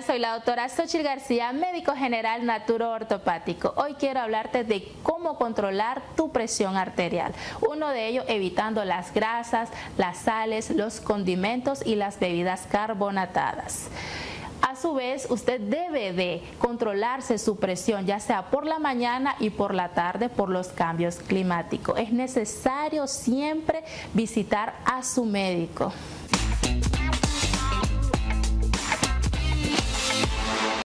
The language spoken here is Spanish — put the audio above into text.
soy la doctora Xochitl García, médico general naturo-ortopático. Hoy quiero hablarte de cómo controlar tu presión arterial. Uno de ellos evitando las grasas, las sales, los condimentos y las bebidas carbonatadas. A su vez, usted debe de controlarse su presión, ya sea por la mañana y por la tarde por los cambios climáticos. Es necesario siempre visitar a su médico.